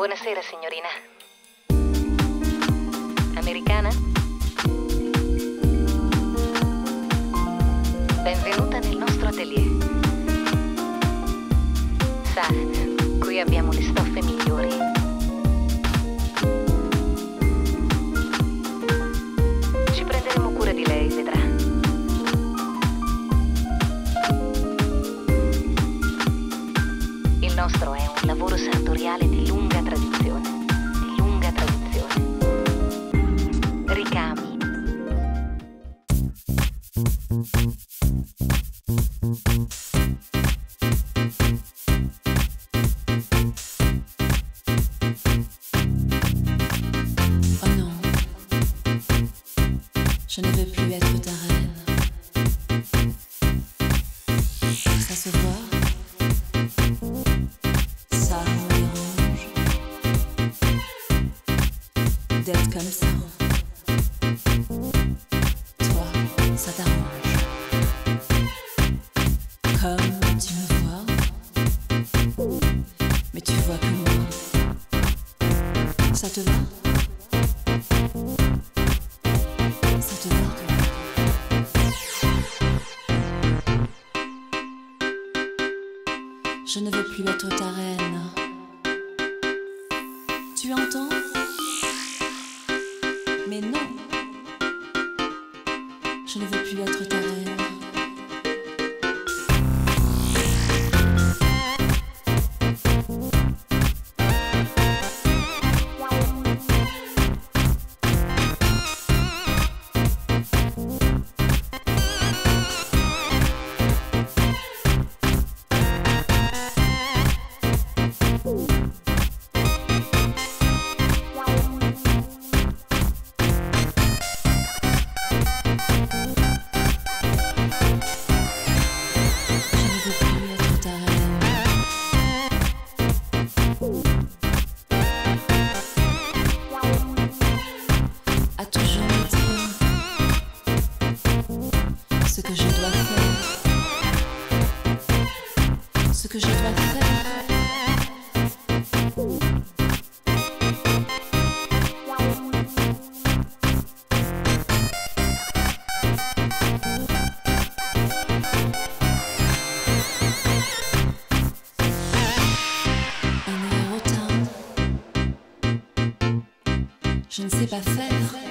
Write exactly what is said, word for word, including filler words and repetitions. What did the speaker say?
Buonasera, signorina. Americana? Benvenuta nel nostro atelier. Sa, qui abbiamo le stoffe migliori. Ci prenderemo cura di lei, vedrà. Il nostro è un lavoro sartoriale di lunga tradizione. Di lunga tradizione. Ricami. Oh non, je ne veux plus être ta reine. Ça se voit, ça me dérange d'être comme ça. Toi, ça t'arrange. Comme tu me vois, mais tu vois que moi. Ça te va? Ça te va? Je ne veux plus être ta reine. Tu entends? Mais non. Je ne veux plus être ta reine. À toujours me dire ce que je dois faire, ce que je dois faire. Un aérotin, je ne sais pas faire.